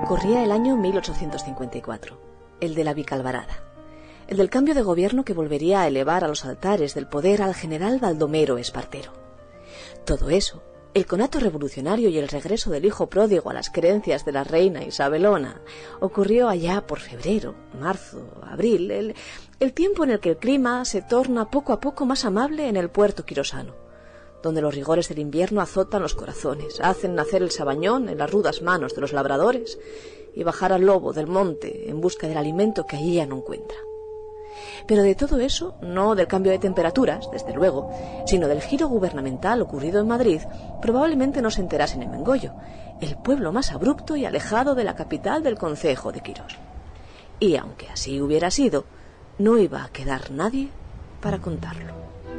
Corría el año 1854, el de la Vicalvarada, el del cambio de gobierno que volvería a elevar a los altares del poder al general Baldomero Espartero. Todo eso, el conato revolucionario y el regreso del hijo pródigo a las creencias de la reina Isabelona, ocurrió allá por febrero, marzo, abril, el tiempo en el que el clima se torna poco a poco más amable en el puerto quirosano, donde los rigores del invierno azotan los corazones, hacen nacer el sabañón en las rudas manos de los labradores y bajar al lobo del monte en busca del alimento que allí ya no encuentra. Pero de todo eso, no del cambio de temperaturas, desde luego, sino del giro gubernamental ocurrido en Madrid, probablemente no se enterasen en Mengollo, el pueblo más abrupto y alejado de la capital del concejo de Quirós. Y aunque así hubiera sido, no iba a quedar nadie para contarlo.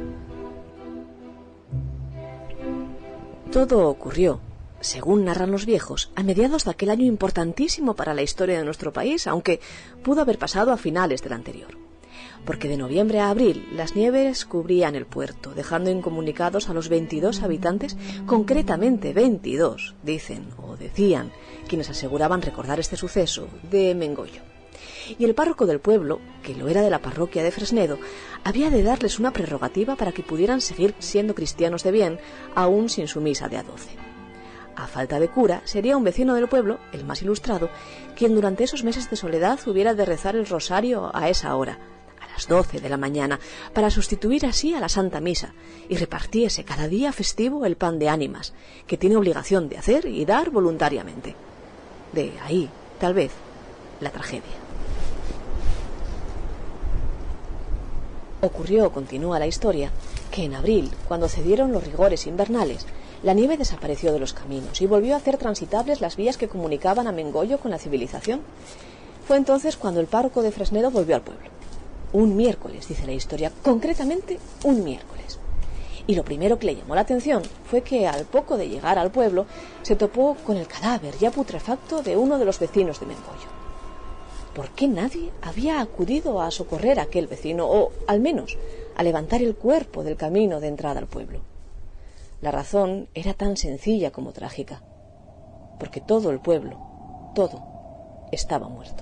Todo ocurrió, según narran los viejos, a mediados de aquel año importantísimo para la historia de nuestro país, aunque pudo haber pasado a finales del anterior. Porque de noviembre a abril las nieves cubrían el puerto, dejando incomunicados a los 22 habitantes, concretamente 22, dicen o decían quienes aseguraban recordar este suceso, de Mengollo. Y el párroco del pueblo, que lo era de la parroquia de Fresnedo, había de darles una prerrogativa para que pudieran seguir siendo cristianos de bien, aún sin su misa de a 12. A falta de cura, sería un vecino del pueblo, el más ilustrado, quien durante esos meses de soledad hubiera de rezar el rosario a esa hora, a las 12 de la mañana, para sustituir así a la Santa Misa, y repartiese cada día festivo el pan de ánimas, que tiene obligación de hacer y dar voluntariamente. De ahí, tal vez, la tragedia. Ocurrió, continúa la historia, que en abril, cuando cedieron los rigores invernales, la nieve desapareció de los caminos y volvió a hacer transitables las vías que comunicaban a Mengollo con la civilización. Fue entonces cuando el párroco de Fresnedo volvió al pueblo. Un miércoles, dice la historia, concretamente un miércoles. Y lo primero que le llamó la atención fue que al poco de llegar al pueblo se topó con el cadáver ya putrefacto de uno de los vecinos de Mengollo. ¿Por qué nadie había acudido a socorrer a aquel vecino, o, al menos, a levantar el cuerpo del camino de entrada al pueblo? La razón era tan sencilla como trágica, porque todo el pueblo, todo, estaba muerto.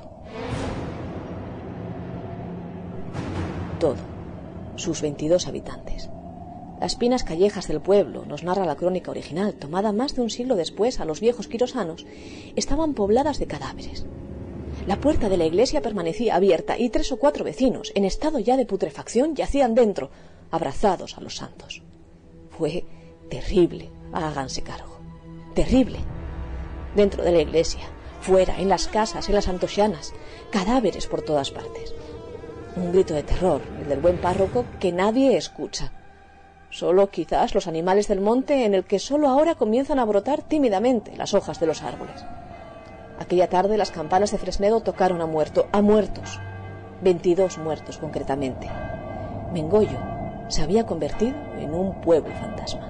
Todo, sus 22 habitantes. Las pinas callejas del pueblo, nos narra la crónica original, tomada más de un siglo después a los viejos quirosanos, estaban pobladas de cadáveres. La puerta de la iglesia permanecía abierta y 3 o 4 vecinos, en estado ya de putrefacción, yacían dentro, abrazados a los santos. Fue terrible, háganse cargo. Terrible. Dentro de la iglesia, fuera, en las casas, en las antoxianas, cadáveres por todas partes. Un grito de terror, el del buen párroco, que nadie escucha. Solo quizás los animales del monte, en el que solo ahora comienzan a brotar tímidamente las hojas de los árboles. Aquella tarde las campanas de Fresnedo tocaron a muertos, 22 muertos concretamente. Mengollo se había convertido en un pueblo fantasma.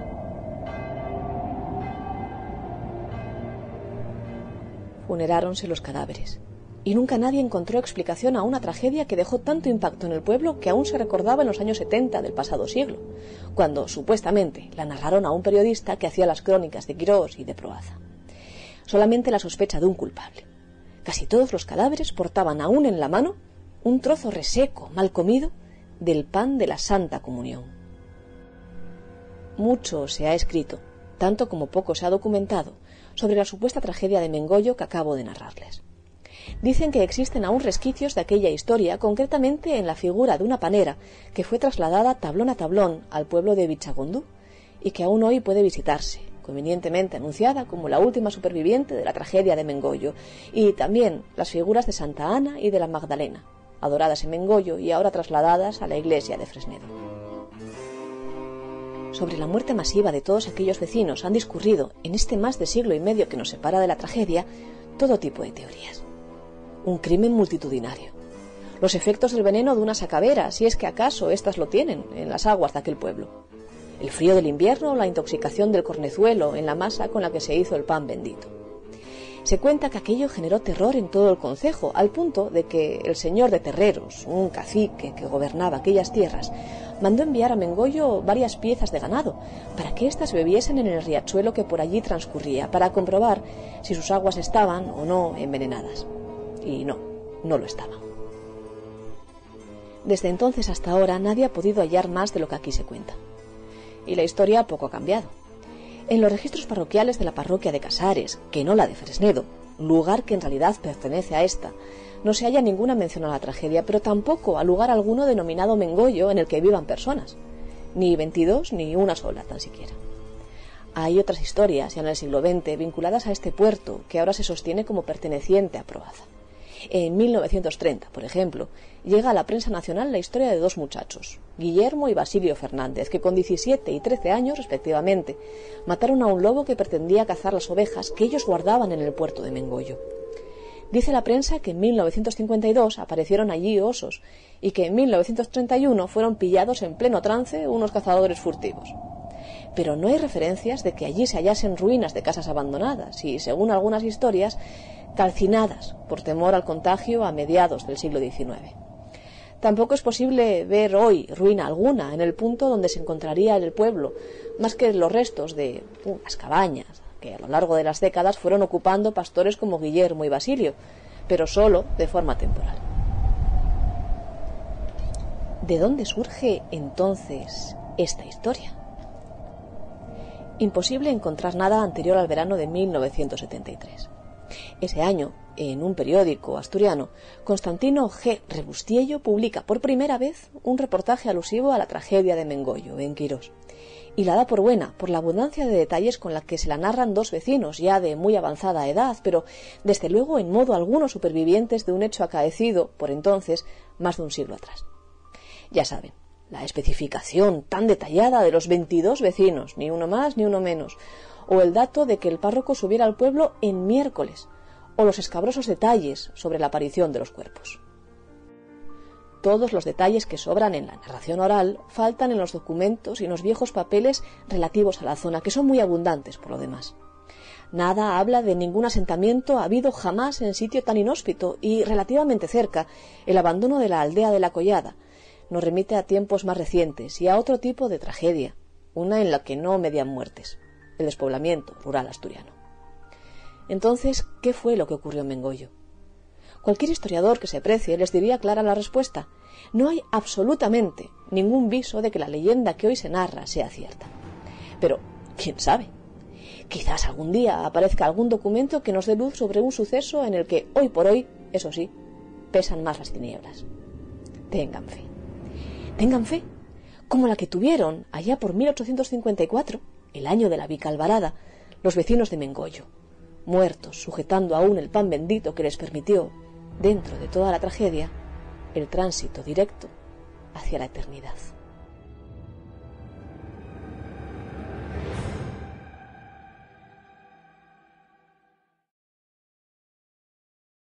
Funeráronse los cadáveres, y nunca nadie encontró explicación a una tragedia que dejó tanto impacto en el pueblo que aún se recordaba en los años 70 del pasado siglo, cuando, supuestamente, la narraron a un periodista que hacía las crónicas de Quirós y de Proaza. Solamente la sospecha de un culpable. Casi todos los cadáveres portaban aún en la mano un trozo reseco, mal comido, del pan de la Santa Comunión. Mucho se ha escrito, tanto como poco se ha documentado, sobre la supuesta tragedia de Mengollo que acabo de narrarles. Dicen que existen aún resquicios de aquella historia, concretamente en la figura de una panera que fue trasladada tablón a tablón al pueblo de Vichagondú y que aún hoy puede visitarse, convenientemente anunciada como la última superviviente de la tragedia de Mengollo, y también las figuras de Santa Ana y de la Magdalena, adoradas en Mengollo y ahora trasladadas a la iglesia de Fresnedo. Sobre la muerte masiva de todos aquellos vecinos han discurrido, en este más de siglo y medio que nos separa de la tragedia, todo tipo de teorías. Un crimen multitudinario. Los efectos del veneno de una sacavera, si es que acaso éstas lo tienen, en las aguas de aquel pueblo. El frío del invierno o la intoxicación del cornezuelo en la masa con la que se hizo el pan bendito. Se cuenta que aquello generó terror en todo el concejo, al punto de que el señor de Terreros, un cacique que gobernaba aquellas tierras, mandó enviar a Mengollo varias piezas de ganado para que éstas bebiesen en el riachuelo que por allí transcurría, para comprobar si sus aguas estaban o no envenenadas. Y no lo estaban. Desde entonces hasta ahora nadie ha podido hallar más de lo que aquí se cuenta. Y la historia poco ha cambiado. En los registros parroquiales de la parroquia de Casares, que no la de Fresnedo, lugar que en realidad pertenece a esta, no se halla ninguna mención a la tragedia, pero tampoco a lugar alguno denominado Mengollo en el que vivan personas, ni 22 ni una sola tan siquiera. Hay otras historias ya en el siglo XX vinculadas a este puerto que ahora se sostiene como perteneciente a Proaza. En 1930, por ejemplo, llega a la prensa nacional la historia de dos muchachos, Guillermo y Basilio Fernández, que con 17 y 13 años, respectivamente, mataron a un lobo que pretendía cazar las ovejas que ellos guardaban en el puerto de Mengollo. Dice la prensa que en 1952 aparecieron allí osos y que en 1931 fueron pillados en pleno trance unos cazadores furtivos. Pero no hay referencias de que allí se hallasen ruinas de casas abandonadas y, según algunas historias, calcinadas por temor al contagio a mediados del siglo XIX. Tampoco es posible ver hoy ruina alguna en el punto donde se encontraría el pueblo, más que los restos de unas cabañas que a lo largo de las décadas fueron ocupando pastores como Guillermo y Basilio, pero solo de forma temporal. ¿De dónde surge entonces esta historia? Imposible encontrar nada anterior al verano de 1973. Ese año, en un periódico asturiano, Constantino G. Rebustiello publica por primera vez un reportaje alusivo a la tragedia de Mengollo, en Quirós, y la da por buena por la abundancia de detalles con la que se la narran dos vecinos ya de muy avanzada edad, pero desde luego en modo alguno supervivientes de un hecho acaecido, por entonces, más de un siglo atrás. Ya saben, la especificación tan detallada de los 22 vecinos, ni uno más ni uno menos, o el dato de que el párroco subiera al pueblo en miércoles, o los escabrosos detalles sobre la aparición de los cuerpos. Todos los detalles que sobran en la narración oral faltan en los documentos y en los viejos papeles relativos a la zona, que son muy abundantes por lo demás. Nada habla de ningún asentamiento habido jamás en sitio tan inhóspito y, relativamente cerca, el abandono de la aldea de la Collada nos remite a tiempos más recientes y a otro tipo de tragedia, una en la que no median muertes, el despoblamiento rural asturiano. Entonces, ¿qué fue lo que ocurrió en Mengollo? Cualquier historiador que se precie les diría clara la respuesta. No hay absolutamente ningún viso de que la leyenda que hoy se narra sea cierta. Pero, ¿quién sabe? Quizás algún día aparezca algún documento que nos dé luz sobre un suceso en el que, hoy por hoy, eso sí, pesan más las tinieblas. Tengan fe. Tengan fe, como la que tuvieron allá por 1854, el año de la Vicalvarada, los vecinos de Mengollo, muertos sujetando aún el pan bendito que les permitió, dentro de toda la tragedia, el tránsito directo hacia la eternidad.